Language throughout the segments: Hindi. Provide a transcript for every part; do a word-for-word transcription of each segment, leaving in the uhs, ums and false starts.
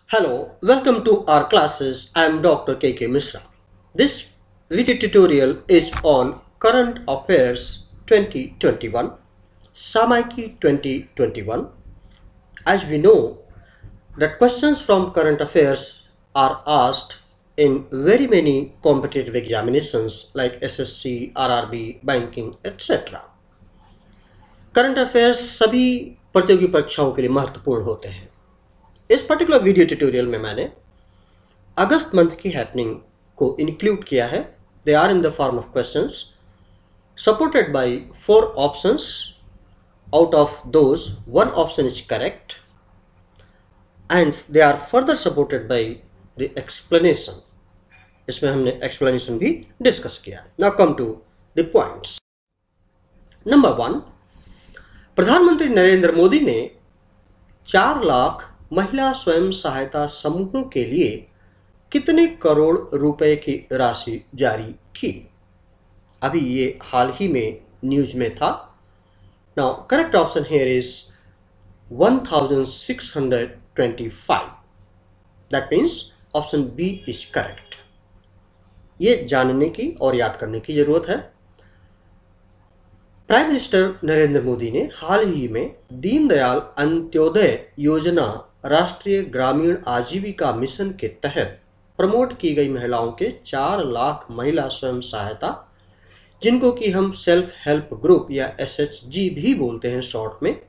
Hello, welcome to our classes. I am Doctor K K Mishra. This video tutorial is on Current Affairs twenty twenty-one, Samaiki twenty twenty-one. As we know that questions from current affairs are asked in very many competitive examinations like S S C, R R B, banking, et cetera. Current affairs सभी प्रतियोगी परीक्षाओं के लिए महत्वपूर्ण होते हैं। इस पर्टिकुलर वीडियो ट्यूटोरियल में मैंने अगस्त मंथ की हैपनिंग को इंक्लूड किया है। They are in the form of questions supported by four options. Out of those one option is correct and they are further supported by the explanation. इसमें हमने एक्सप्लेनेशन भी डिस्कस किया। Now come to the points. Number one, प्रधानमंत्री नरेंद्र मोदी ने चार लाख महिला स्वयं सहायता समूहों के लिए कितने करोड़ रुपए की राशि जारी की? अभी ये हाल ही में न्यूज में था। Now correct option here is one thousand six hundred twenty five. That means option B is correct. ये जानने की और याद करने की जरूरत है। प्राइम मिनिस्टर नरेंद्र मोदी ने हाल ही में दीनदयाल अंत्योदय योजना राष्ट्रीय ग्रामीण आजीविका मिशन के तहत प्रमोट की गई महिलाओं के चार लाख महिला स्वयं सहायता, जिनको कि हम सेल्फ हेल्प ग्रुप या एस एच जी भी बोलते हैं शॉर्ट में,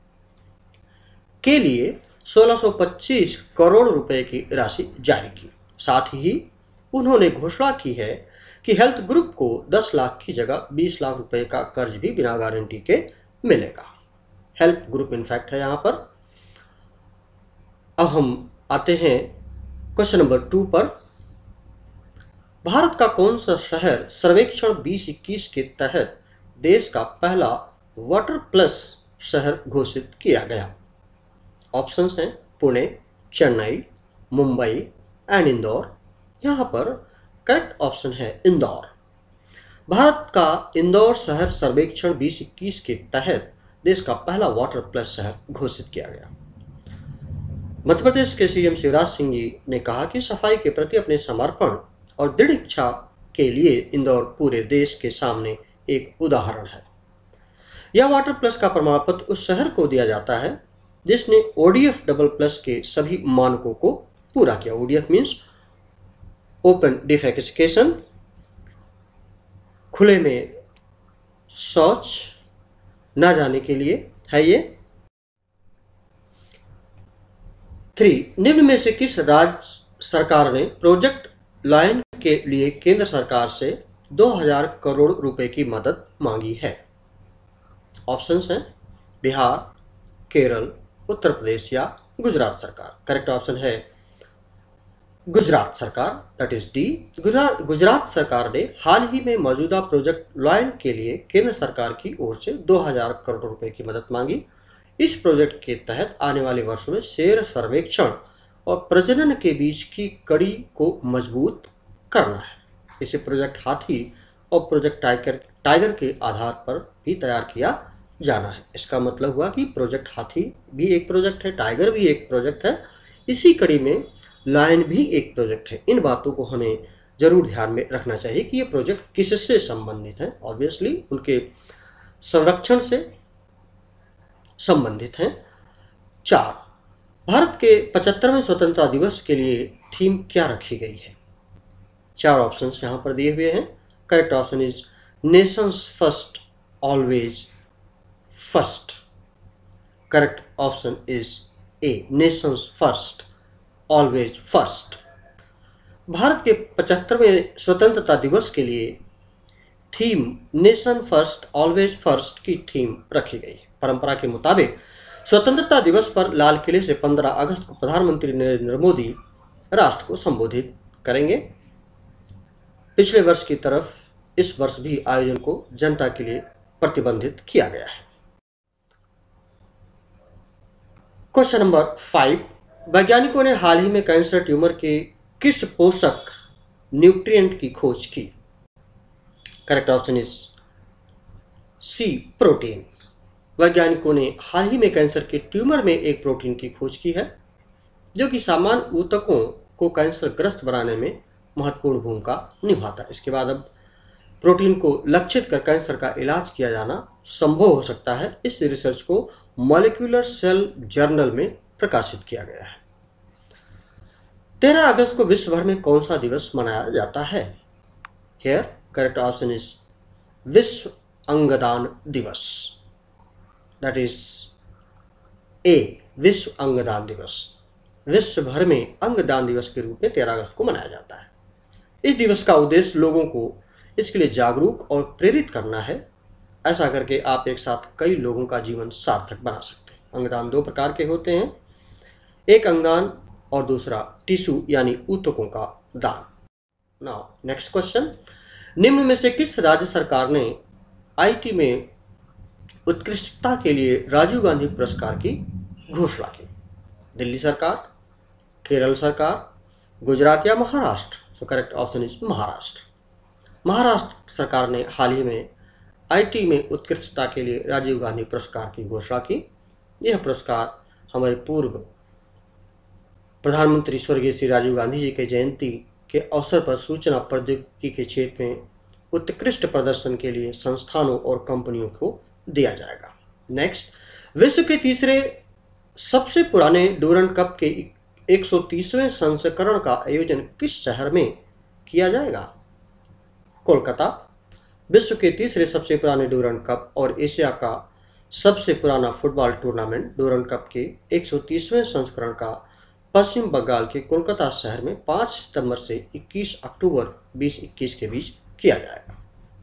के लिए सोलह सौ पच्चीस करोड़ रुपए की राशि जारी की। साथ ही उन्होंने घोषणा की है कि हेल्थ ग्रुप को दस लाख की जगह बीस लाख रुपए का कर्ज भी बिना गारंटी के मिलेगा। हेल्प ग्रुप इनफैक्ट है यहाँ पर। अब हम आते हैं क्वेश्चन नंबर टू पर। भारत का कौन सा शहर सर्वेक्षण बीस इक्कीस के तहत देश का पहला वाटर प्लस शहर घोषित किया गया? ऑप्शंस हैं पुणे, चेन्नई, मुंबई एंड इंदौर। यहाँ पर करेक्ट ऑप्शन है इंदौर। भारत का इंदौर शहर सर्वेक्षण बीस इक्कीस के तहत देश का पहला वाटर प्लस शहर घोषित किया गया। मध्य प्रदेश के सीएम शिवराज सिंह जी ने कहा कि सफाई के प्रति अपने समर्पण और दृढ़ इच्छा के लिए इंदौर पूरे देश के सामने एक उदाहरण है। यह वाटर प्लस का प्रमाण पत्र उस शहर को दिया जाता है जिसने ओडीएफ डबल प्लस के सभी मानकों को पूरा किया। ओडीएफ मीन्स ओपन डिफेकेशन, खुले में शौच न जाने के लिए है ये। थ्री, निम्न में से किस राज्य सरकार ने प्रोजेक्ट लायन के लिए केंद्र सरकार से दो हज़ार करोड़ रुपए की मदद मांगी है? ऑप्शंस हैं बिहार, केरल, उत्तर प्रदेश या गुजरात सरकार। करेक्ट ऑप्शन है गुजरात सरकार, दैट इज डी। गुजरात सरकार ने हाल ही में मौजूदा प्रोजेक्ट लायन के लिए केंद्र सरकार की ओर से दो हज़ार करोड़ रुपए की मदद मांगी। इस प्रोजेक्ट के तहत आने वाले वर्षों में शेर सर्वेक्षण और प्रजनन के बीच की कड़ी को मजबूत करना है। इसे प्रोजेक्ट हाथी और प्रोजेक्ट टाइगर टाइगर के आधार पर भी तैयार किया जाना है। इसका मतलब हुआ कि प्रोजेक्ट हाथी भी एक प्रोजेक्ट है, टाइगर भी एक प्रोजेक्ट है, इसी कड़ी में लायन भी एक प्रोजेक्ट है। इन बातों को हमें जरूर ध्यान में रखना चाहिए कि ये प्रोजेक्ट किससे संबंधित है। ऑब्वियसली उनके संरक्षण से संबंधित हैं। चार, भारत के पचहत्तरवें स्वतंत्रता दिवस के लिए थीम क्या रखी गई है? चार ऑप्शंस यहाँ पर दिए हुए हैं। Correct option is nations first always first. Correct option is A, nations first always first. Bharat के पचहत्तरवें स्वतंत्रता दिवस के लिए theme nation first always first की थीम रखी गई। परंपरा के मुताबिक स्वतंत्रता दिवस पर लाल किले से पंद्रह अगस्त को प्रधानमंत्री नरेंद्र मोदी राष्ट्र को संबोधित करेंगे। पिछले वर्ष की तरफ इस वर्ष भी आयोजन को जनता के लिए प्रतिबंधित किया गया है। क्वेश्चन नंबर फाइव, वैज्ञानिकों ने हाल ही में कैंसर ट्यूमर के किस पोषक न्यूट्रिएंट की खोज की? Correct option is C, protein. वैज्ञानिकों ने हाल ही में कैंसर के ट्यूमर में एक प्रोटीन की खोज की है जो कि सामान्य ऊतकों को कैंसर ग्रस्त बनाने में महत्वपूर्ण भूमिका निभाता है। इसके बाद अब प्रोटीन को लक्षित कर कैंसर का इलाज किया जाना संभव हो सकता है। इस रिसर्च को मॉलिक्यूलर सेल जर्नल में प्रकाशित किया गया है। तेरह अगस्त को विश्व भर में कौन सा दिवस मनाया जाता है? हियर करेक्ट ऑप्शन इज विश्व अंगदान दिवस, दैट इज ए, विश्व अंगदान दिवस। विश्व भर में अंगदान दिवस के रूप में तेरह अगस्त को मनाया जाता है। इस दिवस का उद्देश्य लोगों को इसके लिए जागरूक और प्रेरित करना है। ऐसा करके आप एक साथ कई लोगों का जीवन सार्थक बना सकते हैं। अंगदान दो प्रकार के होते हैं, एक अंगदान और दूसरा टिश्यू यानी ऊतकों का दान। नाउ नेक्स्ट क्वेश्चन, निम्न में से किस राज्य सरकार ने आईटी में उत्कृष्टता के लिए राजीव गांधी पुरस्कार की घोषणा की? दिल्ली सरकार, केरल सरकार, गुजरात या Maharashtra? So correct option is Maharashtra. Maharashtra सरकार ने हाल ही में आईटी में उत्कृष्टता के लिए राजीव गांधी पुरस्कार की घोषणा की। यह पुरस्कार हमारे पूर्व प्रधानमंत्री स्वर्गीय श्री राजीव गांधी जी की जयंती के अवसर पर सूचना प्रौद्योगिकी के क्षेत्र में उत्कृष्ट प्रदर्शन के लिए संस्थानों और कंपनियों को दिया जाएगा। नेक्स्ट, विश्व के तीसरे सबसे पुराने डूरंड कप के एक सौ तीसवें संस्करण का आयोजन किस शहर में किया जाएगा? कोलकाता। विश्व के तीसरे सबसे पुराने डूरंड कप और एशिया का सबसे पुराना फुटबॉल टूर्नामेंट डूरंड कप के एक सौ तीसवें संस्करण का पश्चिम बंगाल के कोलकाता शहर में पाँच सितंबर से इक्कीस अक्टूबर बीस इक्कीस के बीच किया जाएगा।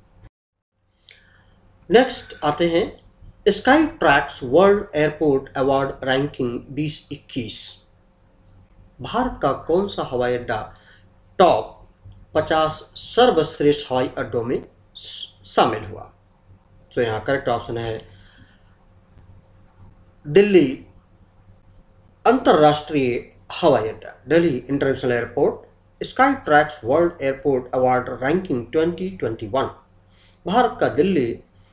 नेक्स्ट आते हैं Skytrax world airport award ranking बीस इक्कीस। भारत का कौन सा हवाई अड्डा टॉप पचास सर्वश्रेष्ठ हवाई अड्डों में शामिल हुआ? तो यहाँ करेक्ट ऑप्शन है दिल्ली अंतरराष्ट्रीय हवाई अड्डा, Delhi international airport Skytrax world airport award ranking twenty twenty one. Bharat का दिल्ली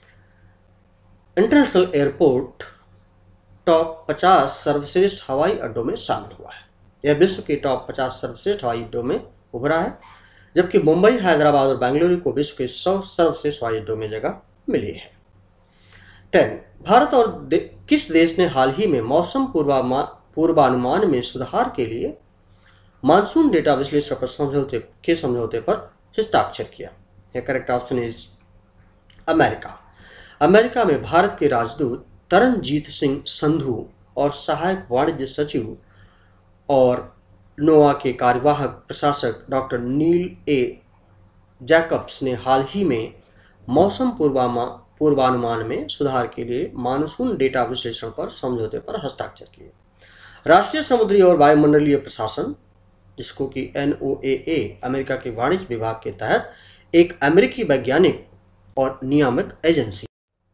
इंटरनेशनल एयरपोर्ट टॉप पचास सर्वश्रेष्ठ हवाई अड्डों में शामिल हुआ है। यह विश्व के टॉप पचास सर्वश्रेष्ठ हवाई अड्डों में उभरा है, जबकि मुंबई, हैदराबाद और बेंगलुरु को विश्व के सौ सर्वश्रेष्ठ हवाई अड्डों में जगह मिली है। टेन, भारत और दे, किस देश ने हाल ही में मौसम पूर्वानुमान में सुधार के लिए मानसून डेटा विश्लेषण पर समझौते के समझौते पर हस्ताक्षर किया? यह correct option is America. America में भारत के राजदूत तरनजीत सिंह संधू और सहायक वाणिज्य सचिव और नोआ के कार्यवाहक प्रशासक डॉक्टर नील ए जैकब्स ने हाल ही में मौसम पूर्वानुमान में सुधार के लिए मानसून डेटा विश्लेषण पर समझौते पर हस्ताक्षर किए। राष्ट्रीय समुद्री और वायुमंडलीय प्रशासन, जिसको कि N O A A America के वाणिज्य विभाग के तहत एक अमेरिकी वैज्ञानिक और नियामक एजेंसी।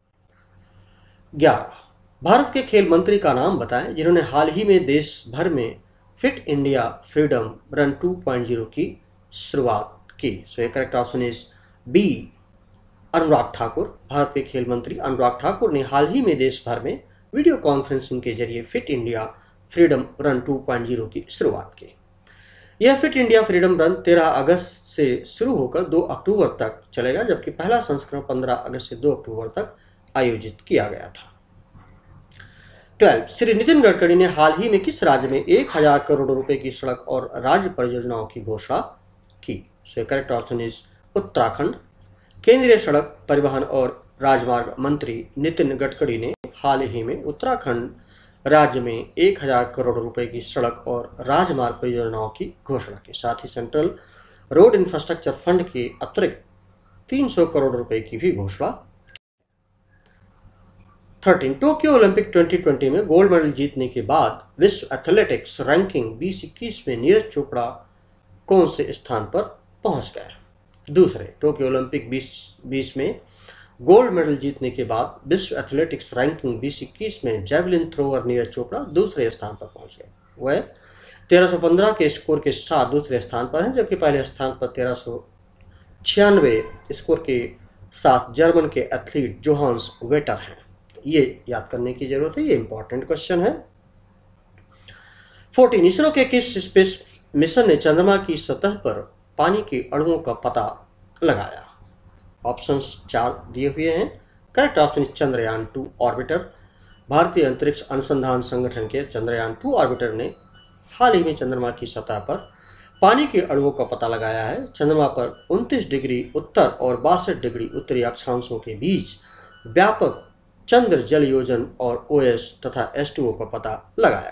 ग्यारह, भारत के खेल मंत्री का नाम बताएं जिन्होंने हाल ही में देश भर में fit India freedom run two point zero की शुरुआत की? सो ये correct option is B, Anurag Thakur. Bharat के खेल मंत्री अनुराग ठाकुर ने हाल ही में देश भर में वीडियो कॉन्फ्रेंसिंग के जरिए fit India freedom run two point zero की शुरुआत की। यह फिट इंडिया फ्रीडम रन तेरह अगस्त से शुरू होकर दो अक्टूबर तक चलेगा, जबकि पहला संस्करण पंद्रह अगस्त से दो अक्टूबर तक आयोजित किया गया था। ट्वेल्व, श्री नितिन गडकरी ने हाल ही में किस राज्य में एक हजार करोड़ रुपए की सड़क और राज्य परियोजनाओं की घोषणा की? So correct option is Uttarakhand. केंद्रीय सड़क परिवहन और राजमार्ग मंत्री नितिन गडकरी ने हाल ही में उत्तराखंड राज्य में एक हजार करोड़ रुपए की सड़क और राजमार्ग परियोजनाओं की घोषणा की। साथ ही सेंट्रल रोड इंफ्रास्ट्रक्चर फंड के अतिरिक्त तीन सौ करोड़ रुपए की भी घोषणा। Thirteen, Tokyo Olympic twenty twenty में गोल्ड मेडल जीतने के बाद विश्व एथलेटिक्स रैंकिंग बीस इक्कीस में नीरज चोपड़ा कौन से स्थान पर पहुंच गए? दूसरे, टोक्यो ओलंपिक बीस बीस में गोल्ड मेडल जीतने के बाद विश्व एथलेटिक्स रैंकिंग बीस इक्कीस में जैवलिन थ्रोअर नीरज चोपड़ा दूसरे स्थान पर पहुंच गए। वह तेरह सौ पंद्रह के स्कोर के साथ दूसरे स्थान पर हैं, जबकि पहले स्थान पर तेरह सौ छियानवे स्कोर के साथ जर्मन के एथलीट जोहान्स वेटर हैं। ये याद करने की जरूरत है, ये इंपॉर्टेंट क्वेश्चन है। फोर्टीन इसरो के किस स्पेस मिशन ने चंद्रमा की सतह पर पानी के अणुओं का पता लगाया? ऑप्शंस चार दिए हुए हैं। Correct option is Chandrayaan two orbiter. भारतीय अंतरिक्ष अनुसंधान संगठन के चंद्रयान टू ऑर्बिटर ने हाल ही में चंद्रमा की सतह पर पानी के अणुओं का पता लगाया है। चंद्रमा पर उनतीस डिग्री उत्तर और बासठ डिग्री उत्तरी अक्षांशों के बीच व्यापक चंद्र जल योजन और ओएस तथा एस टू ओ का पता लगाया।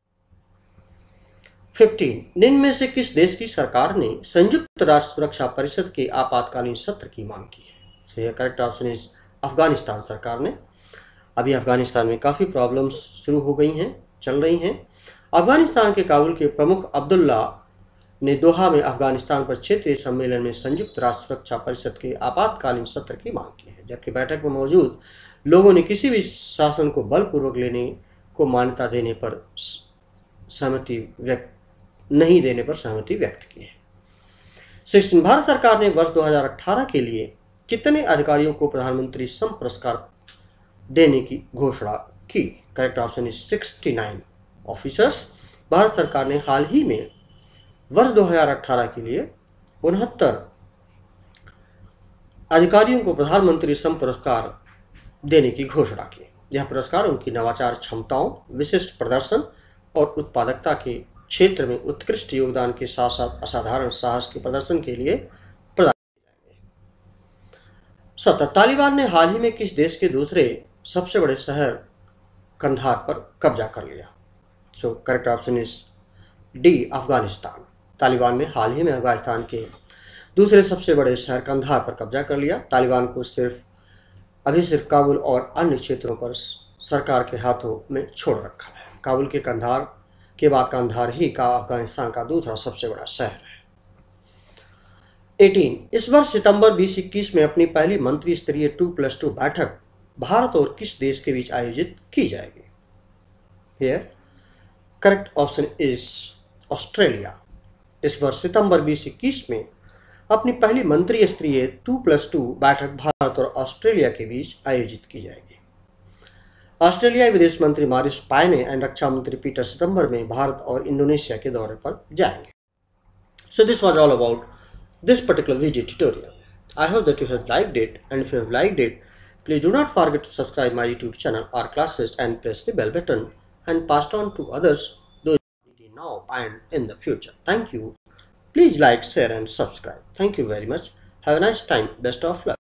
फिफ्टीन निम्न में से किस देश की सरकार ने संयुक्त राष्ट्र सुरक्षा परिषद के आपातकालीन सत्र की मांग की है? सो यह करेक्ट ऑप्शन इज अफगानिस्तान सरकार ने। अभी अफगानिस्तान में काफ़ी प्रॉब्लम्स शुरू हो गई हैं, चल रही हैं। अफगानिस्तान के काबुल के प्रमुख अब्दुल्ला ने दोहा में अफगानिस्तान पर क्षेत्रीय सम्मेलन में संयुक्त राष्ट्र सुरक्षा परिषद के आपातकालीन सत्र की मांग की है, जबकि बैठक में मौजूद लोगों ने किसी भी शासन को बलपूर्वक लेने को मान्यता देने पर सहमति व्यक्त नहीं देने पर सहमति व्यक्त की है। सिक्सटीन भारत सरकार ने वर्ष दो हज़ार अठारह के लिए कितने अधिकारियों को प्रधानमंत्री श्रम पुरस्कार देने की घोषणा की? Correct option is sixty nine officers. Bharat सरकार ने हाल ही में वर्ष दो हज़ार अठारह के लिए उनहत्तर अधिकारियों को प्रधानमंत्री श्रम पुरस्कार देने की घोषणा की। यह पुरस्कार उनकी नवाचार क्षमताओं, विशिष्ट प्रदर्शन और उत्पादकता के क्षेत्र में उत्कृष्ट योगदान के साथ साथ असाधारण साहस के प्रदर्शन के लिए प्रदान किए जाएंगे। सत्रह तालिबान ने हाल ही में किस देश के दूसरे सबसे बड़े शहर कंधार पर कब्जा कर लिया? So correct option is D Afghanistan. Taliban ने हाल ही में अफगानिस्तान के दूसरे सबसे बड़े शहर कंधार पर कब्जा कर लिया। तालिबान को सिर्फ अभी सिर्फ काबुल और अन्य क्षेत्रों पर सरकार के हाथों में छोड़ रखा है। काबुल के कंधार के बाद कंधार ही का अफगानिस्तान का दूसरा सबसे बड़ा शहर है। अठारह इस वर्ष सितंबर बीस इक्कीस में अपनी पहली मंत्री स्तरीय टू प्लस टू बैठक भारत और किस देश के बीच आयोजित की जाएगी? Here correct option is Australia. इस वर्ष सितंबर बीस इक्कीस में अपनी पहली मंत्री स्तरीय टू प्लस टू बैठक भारत और ऑस्ट्रेलिया के बीच आयोजित की जाएगी। ऑस्ट्रेलियाई विदेश मंत्री मारिस पायने और रक्षा मंत्री पीटर सितंबर में भारत और इंडोनेशिया के दौरे पर जाएंगे। So this was all about this particular video tutorial. I hope that you have liked it, and if you have liked it, please do not forget to subscribe my YouTube channel R Classes and press the bell button and pass it on to others those now and in the future. Thank you. Please like, share and subscribe. Thank you very much. Have a nice time. Best of luck.